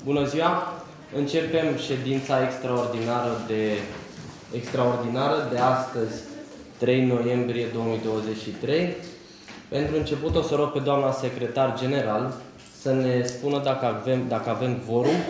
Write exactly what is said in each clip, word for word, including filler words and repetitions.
Bună ziua! Începem ședința extraordinară de, extraordinară de astăzi, trei noiembrie două mii douăzeci și trei. Pentru început o să rog pe doamna secretar general să ne spună dacă avem, dacă avem vorum.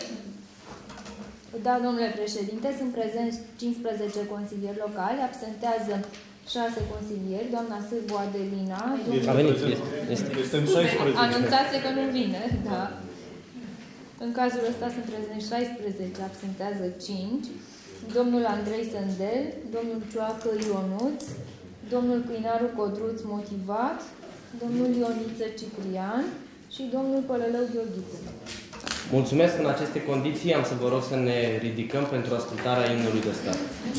Da, domnule președinte, sunt prezenți cincisprezece consilieri locali, absentează șase consilieri, doamna Sârbu Adelina. A venit, este. Este șaisprezece. Anunțase că nu vine, da. În cazul ăsta sunt prezenți șaisprezece, absentează cinci. Domnul Andrei Sândel, domnul Cioacă Ionuț, domnul Câinaru Codruț motivat, domnul Ioniță Ciprian și domnul Pălălău Gheorghiță. Mulțumesc. În aceste condiții am să vă rog să ne ridicăm pentru ascultarea imnului de stat.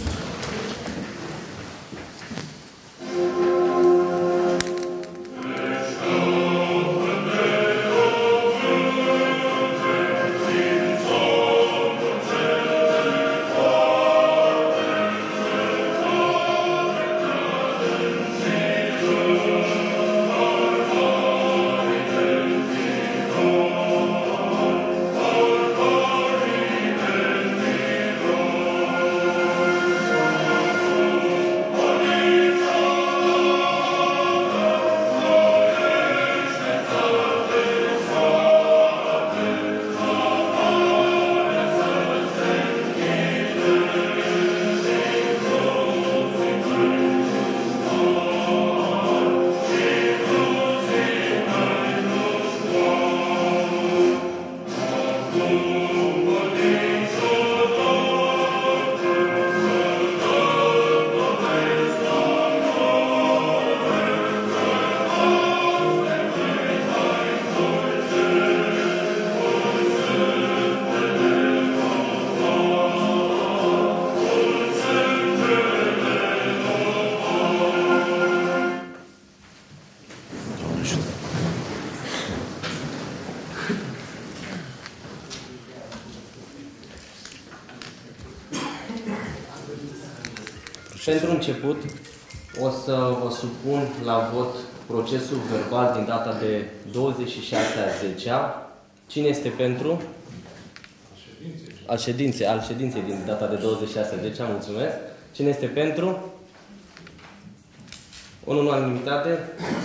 Pentru început, o să vă supun la vot procesul verbal din data de douăzeci și șase a zecea. Cine este pentru? Al ședinței, al ședinței din data de douăzeci și șase a zecea, mulțumesc. Cine este pentru? În unanimitate.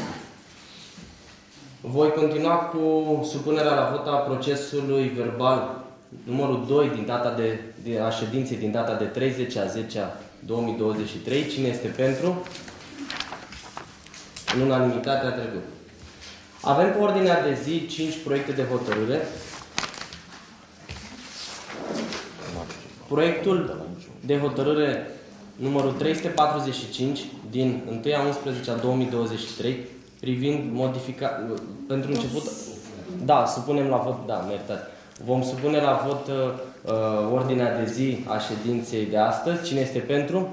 Voi continua cu supunerea la vot a procesului verbal numărul doi din data de, de a ședinței din data de treizeci a zecea două mii douăzeci și trei. Cine este pentru? În unanimitate a trecut. Avem pe ordinea de zi cinci proiecte de hotărâre. Proiectul de hotărâre numărul trei sute patruzeci și cinci din întâi a unsprezecea două mii douăzeci și trei privind modificarea... Pentru început... Da, supunem la vot... Da, mă iertați. Vom supune la vot uh, ordinea de zi a ședinței de astăzi. Cine este pentru?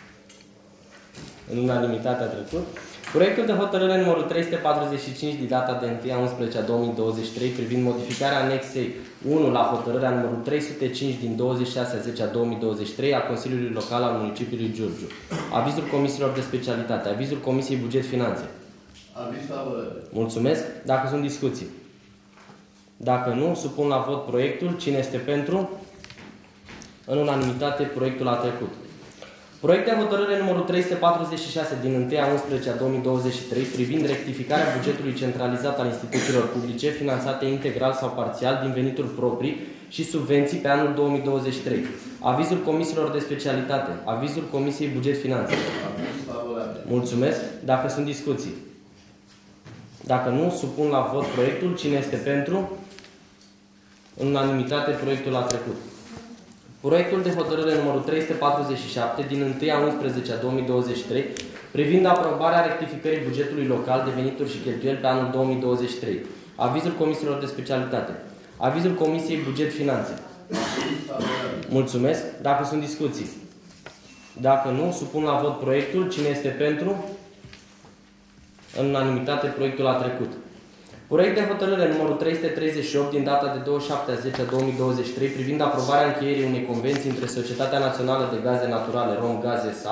În unanimitate a trecut. Proiectul de hotărâre numărul trei sute patruzeci și cinci din data de întâi a unsprezecea două mii douăzeci și trei privind modificarea anexei unu la hotărârea numărul trei sute cinci din douăzeci și șase a zecea două mii douăzeci și trei a Consiliului Local al Municipiului Giurgiu. Avizul comisiilor de specialitate. Avizul Comisiei Buget Finanțe. Aviz favorabil. Mulțumesc. Dacă sunt discuții. Dacă nu, supun la vot proiectul. Cine este pentru? În unanimitate, proiectul a trecut. Proiect de hotărâre numărul trei sute patruzeci și șase din întâi a unsprezecea două mii douăzeci și trei privind rectificarea bugetului centralizat al instituțiilor publice finanțate integral sau parțial din venituri proprii și subvenții pe anul două mii douăzeci și trei. Avizul comisiilor de specialitate. Avizul Comisiei Buget Finanțe. Mulțumesc. Dacă sunt discuții. Dacă nu, supun la vot proiectul. Cine este pentru? În unanimitate, proiectul a trecut. Proiectul de hotărâre numărul trei sute patruzeci și șapte din întâi a unsprezecea două mii douăzeci și trei privind aprobarea rectificării bugetului local de venituri și cheltuieli pe anul două mii douăzeci și trei. Avizul comisiilor de specialitate. Avizul Comisiei Buget Finanțe. Mulțumesc. Dacă sunt discuții. Dacă nu, supun la vot proiectul. Cine este pentru? În unanimitate, proiectul a trecut. Proiect de hotărâre numărul trei sute treizeci și opt din data de douăzeci și șapte a zecea două mii douăzeci și trei privind aprobarea încheierii unei convenții între Societatea Națională de Gaze Naturale Romgaz S A,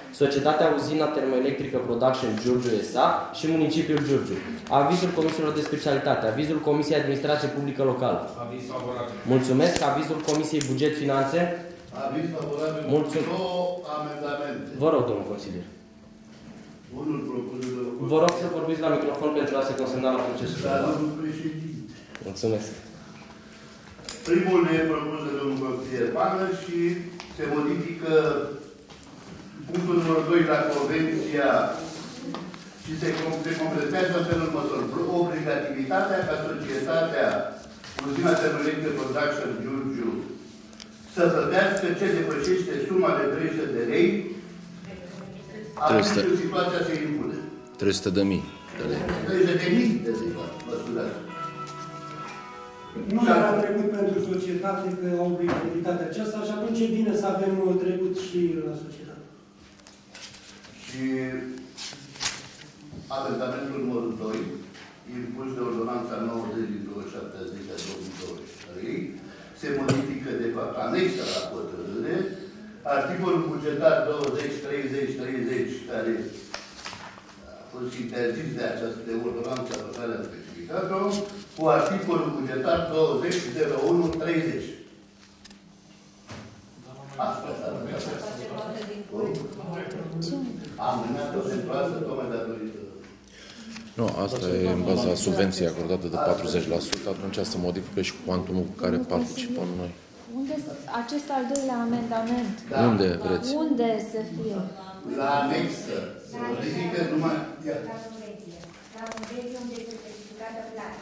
Societatea Uzina Termoelectrică Production Giurgiu S A și Municipiul Giurgiu. Avizul Comisiilor de Specialitate. Avizul Comisiei Administrație Publică Locală. Aviz favorabil. Mulțumesc. Avizul Comisiei Buget Finanțe. Aviz favorabil cu Mulțumesc. două amendamente. Vă rog, domnul consilier. Unul propus de domnul Vă rog să vorbiți la microfon pentru a se consemna la procesul. Da, domnul președinte. Mulțumesc. Primul e propus de domnul consilier Pană și se modifică punctul numărul doi la Convenția și se, se completează în felul următor. Obligativitatea ca societatea Uzina Termoelectrică Production Giurgiu să plătească ce depășește suma de trei sute de lei atunci când situația se impune. trei sute de mii de lei. trei sute de mii de lei, mă scuzați. Nu era trecut pentru societate pe obligativitatea aceasta și atunci e bine să avem trecut și la societate. Și amendamentul numărul doi, impus de ordonanța nouăzeci din douăzeci și șapte a zece a două mii douăzeci și trei, se modifică de fapt anexa la hotărâre, articolul bugetar douăzeci treizeci treizeci, care a fost interzis de această de ordonanță pe care am specificat-o, cu articolul bugetar douăzeci zero unu treizeci. Asta s-a întâmplat. Am mânat-o pentru asta, tocmai datorită. Nu, asta e în baza subvenției acordate de patruzeci la sută, atunci se modifică și cuantumul cu care participăm noi. Unde acest al doilea amendament? Da. Unde vreți? Unde să fie? La anexă. Se modifică numai... La convenție. La convenție unde este specificată plata.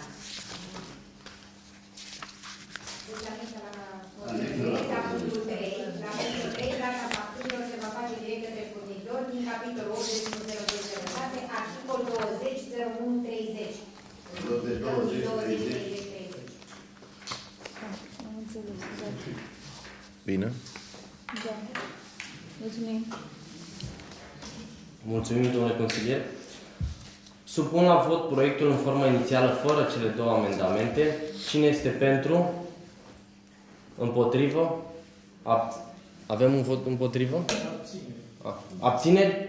Deci anexa la anexa punctul trei. La punctul trei, plata facturilor se va face direct către furnizor din capitolul optzeci și unu zero doi zero șase, articol douăzeci zero unu treizeci. douăzeci treizeci. Am înțeles, da. Bine? Da. Mulțumim. Mulțumim, domnule consilier. Supun la vot proiectul în formă inițială, fără cele două amendamente. Cine este pentru? Împotrivă? Ab... Avem un vot împotrivă? Abține. Abține?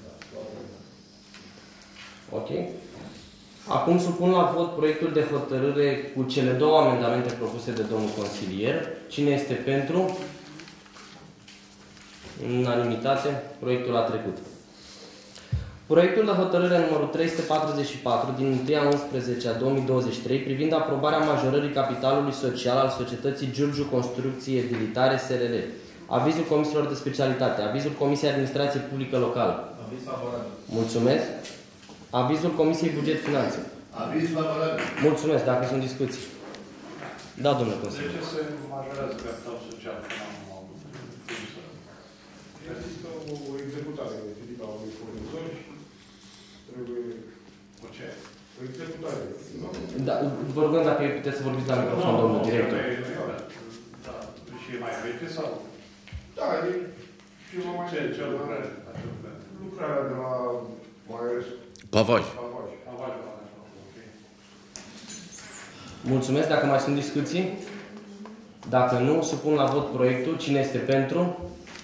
Ok. Acum supun la vot proiectul de hotărâre cu cele două amendamente propuse de domnul consilier. Cine este pentru? În unanimitate, proiectul a trecut. Proiectul de hotărâre numărul trei sute patruzeci și patru din unu a unsprezecea a două mii douăzeci și trei privind aprobarea majorării capitalului social al societății Giurgiu Construcții Edilitare S R L. Avizul Comisiilor de Specialitate. Avizul Comisiei Administrație Publică Locală. Aviz favorabil. Mulțumesc. Avizul Comisiei Buget Finanțe. Aviz favorabil. Mulțumesc. Dacă sunt discuții. Da, domnule consilier. De ce se majorează capital social până am avut? Există o executare tipică a unui furnizor și trebuie... Cu ce? O executare. Da, vă rugăm dacă puteți să vorbiți la microfon, domnul director. Da, și e mai veche sau? Da, e ceva mai... Ce, ce lucrare? Lucrarea de la Maiores Pavaj. Pavaj. Pavaj, ok. Mulțumesc. Dacă mai sunt discuții? Dacă nu, supun la vot proiectul. Cine este pentru?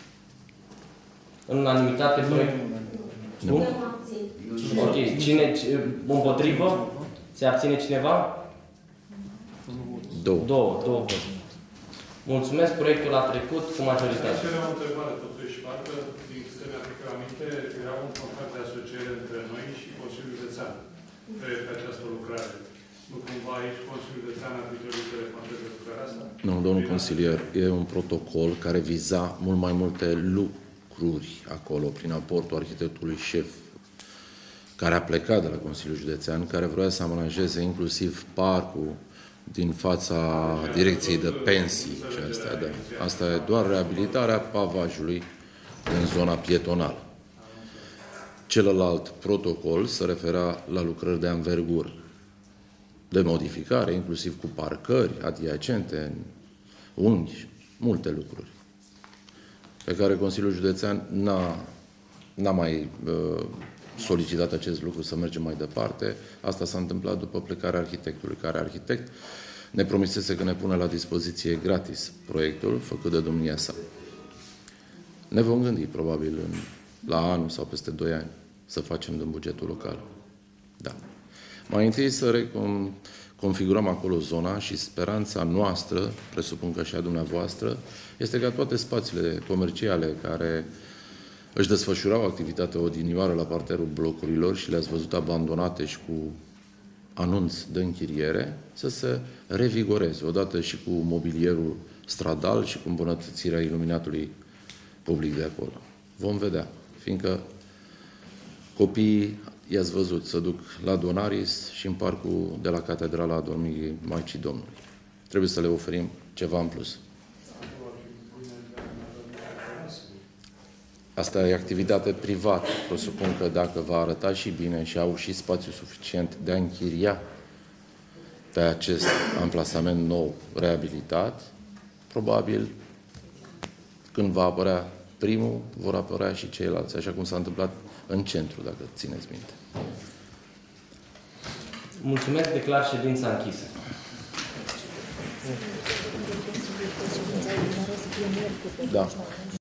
În unanimitate, proiectul. Nu? Ok. Cine împotrivă? Se abține cineva? Două. Două. Două vot. Mulțumesc. Proiectul a trecut cu majoritate. Aș avea o întrebare, totuși, parcă, din câte mi-aduc eu aminte, era un contract de asociere între noi și Consiliul Județean pe, pe această lucrare. Nu cumva aici Consiliul Județean ar fi trebuit să recunoaște lucrarea asta? Nu, domnul consilier, e un protocol care viza mult mai multe lucruri acolo, prin aportul arhitectului șef, care a plecat de la Consiliul Județean, care vrea să amenajeze inclusiv parcul din fața direcției de pensii și astea, da. Asta e doar reabilitarea pavajului în zona pietonală. Celălalt protocol se referea la lucrări de anvergură, de modificare, inclusiv cu parcări adiacente, unghi, multe lucruri, pe care Consiliul Județean n-a, n-a mai uh, solicitat acest lucru să mergem mai departe. Asta s-a întâmplat după plecarea arhitectului, care arhitect ne promisese că ne pune la dispoziție gratis proiectul făcut de domnia sa. Ne vom gândi, probabil, în la anul sau peste doi ani, să facem din bugetul local. Da. Mai întâi să recon, configurăm acolo zona și speranța noastră, presupun că și a dumneavoastră, este ca toate spațiile comerciale care își desfășurau activitatea odinioară la parterul blocurilor și le-ați văzut abandonate și cu anunț de închiriere, să se revigoreze, odată și cu mobilierul stradal și cu îmbunătățirea iluminatului public de acolo. Vom vedea, fiindcă copiii, i-ați văzut, să duc la Donaris și în parcul de la Catedrala Adormirii Maicii Domnului. Trebuie să le oferim ceva în plus. Asta e activitate privată. Presupun că dacă va arăta și bine și au și spațiu suficient de a închiria pe acest amplasament nou reabilitat, probabil când va apărea primul, vor apărea și ceilalți, așa cum s-a întâmplat în centru, dacă țineți minte. Mulțumesc, declar ședința închisă. Da.